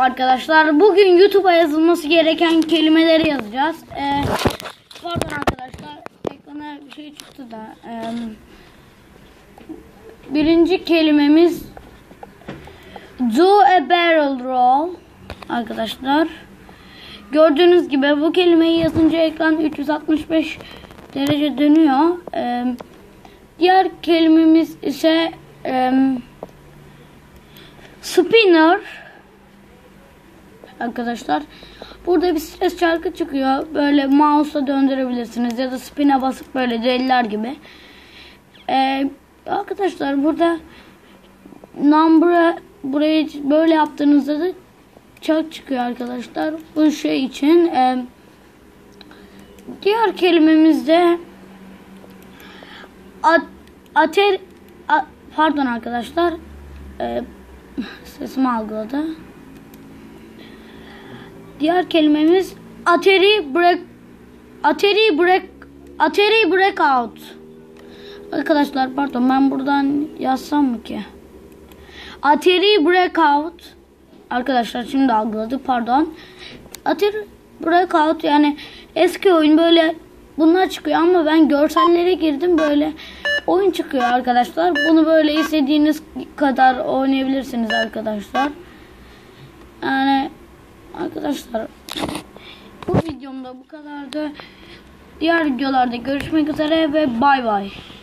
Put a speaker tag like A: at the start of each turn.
A: arkadaşlar. Bugün YouTube'a yazılması gereken kelimeleri yazacağız. Pardon arkadaşlar. Ekrana bir şey çıktı da. Birinci kelimemiz do a barrel roll. Arkadaşlar. Gördüğünüz gibi bu kelimeyi yazınca ekran 365 derece dönüyor. Diğer kelimemiz ise spinner. Arkadaşlar burada bir ses çarkı çıkıyor. Böyle mouse'la döndürebilirsiniz ya da spin'e basıp böyle deliler gibi. Arkadaşlar burada burayı böyle yaptığınızda da çark çıkıyor arkadaşlar. Bu şey için. Diğer kelimemiz de pardon arkadaşlar. Sesimi algıladı. Diğer kelimemiz Atari breakout. Arkadaşlar pardon, ben buradan yazsam mı ki? Atari breakout. Arkadaşlar şimdi algıladı, pardon. Atari breakout yani eski oyun, böyle bunlar çıkıyor ama ben görsellere girdim, böyle oyun çıkıyor arkadaşlar. Bunu böyle istediğiniz kadar oynayabilirsiniz arkadaşlar. Yani arkadaşlar bu videomda bu kadardı. Diğer videolarda görüşmek üzere ve bay bay.